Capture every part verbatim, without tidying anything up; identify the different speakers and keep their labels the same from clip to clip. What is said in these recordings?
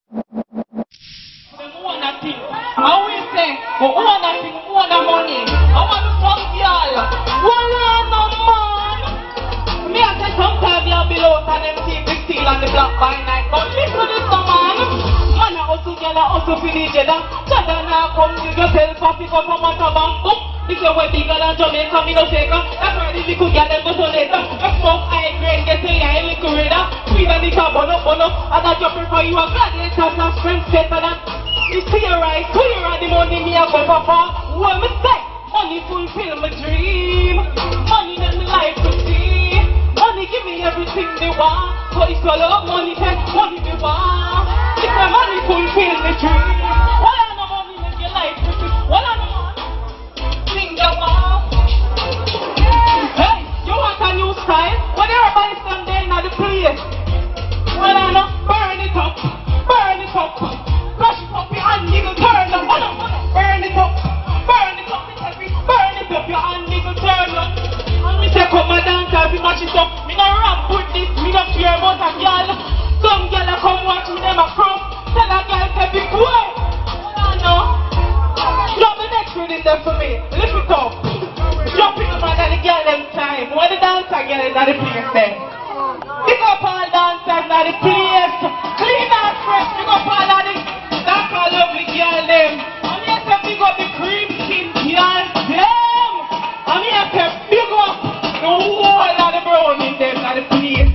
Speaker 1: own a thing. I will say, we own a thing, we own a money. I want to fuck y'all. Well, no man. Me I say sometimes you're below and them keep the steel on the block by night. But listen to this no man. Man a hustle, y'all a hustle for each other. Chada now come to yourself and pick up a matter bank book. This is where bigger than Jamaica, me no faker. That's why the little girl them go so later. I smoke high grade, get a high little radar. Sweet and it's a bun up, bun up. And I jump for you a gladiator, and strength better than. You see your right, clear on the money me a go for far. What me say? Money fulfill my dream. Money make me life to see. Money give me everything they want. So it's all up, money take, money they want. If my money fulfill the dream. Why I no money make your life to see? Why I no money? Sing the wow. Hey, you want a new style? When everybody stand there in the place. Well I know, burn it up, burn it up. Brush it up your hand, nigga, turn up. Burn it up, burn it up, burn it up your hand, nigga, turn up. And me say come a dance, I be match it up. Me no rap with this, me no fear about a girl. Some girl a come watch me, them a crumb. Tell a girl to be quiet. I know. Drop the next rhythm there for me, lift it up. Drop it up and the girl them time. When the dancer girl is at the place then. Pick up all dancers at the place. Clean and fresh, pick up all of the that's a lovely girl them. I'm here to pick up the cream skin girl them. I'm here to pick up the whole of the brown in them at the place.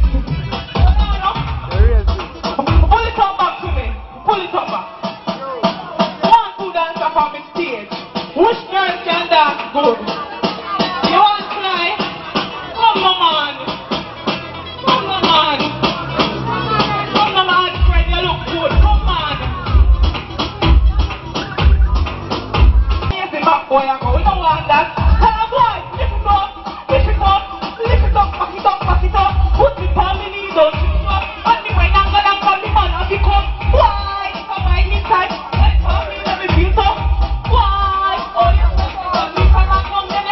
Speaker 1: Pull it up back to me. Pull it up back. One two dancer from the stage. Which girl can dance good? You want to try? Come on man. Come on man. Come on man, friend, you look good. Come on. Boy, I go, we don't want that. Hey, boy, lift it up, lift it up, lift it up, back it up, back it up. Put it on me knee, don't you up. And me when I'm gonna come, me man, I pick up. Why? Come on, inside. Hey, come me, let me feel tough. Why? Oh, yes, come me, come on, come then.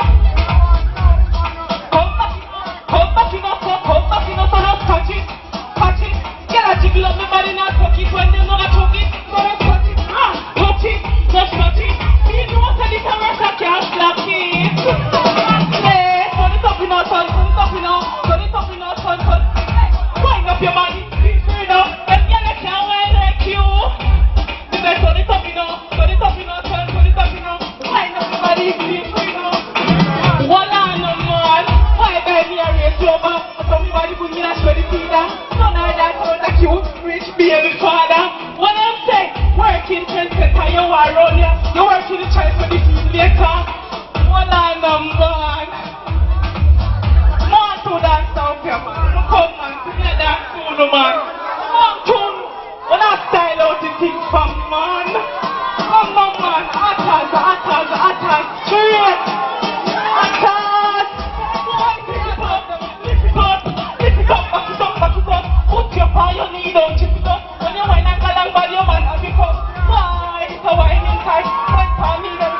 Speaker 1: Come back, come back in us, come back in us, and catch it, catch it. Get a jiggle up, me body not touch it. When they know I choke it, so let's touch it. Ah, touch it, just touch it. Can't slap it. Hey, turn it up in our son, turn it up in our, turn it up in our son, son. Wind up your body, turn up. Them girls can't wind like you. You better turn it up in our, turn it up in our son, turn it up in our. Wind up your body, turn up. Voila, no man. Why buy me a race over? So me body put me in a sweaty feeder. None of that sound like you, rich baby father. When I'm say, working trendsetter, you are around here. You working the child for the later, one line number one. More to dance out here, man. Come man, together dance soon, man. One tune, when I style out the thing from man. Come on, man. Attack, attack, attack, straight. Attack. Boy, lift it up, lift it up, lift it up, back it up, back it up. Put your paw, your knee down, chip it up. When you whine and go along by your man, have it up. Why? It's a whining tight. When for me, then.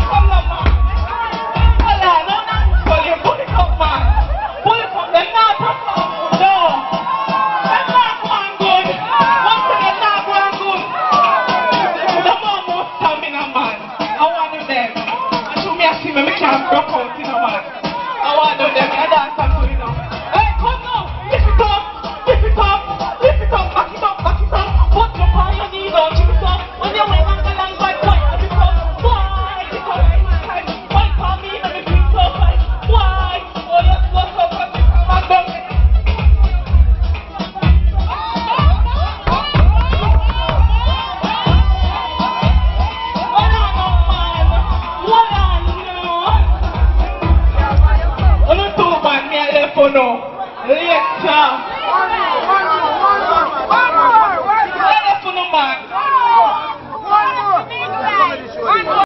Speaker 2: No, later. Telephone man.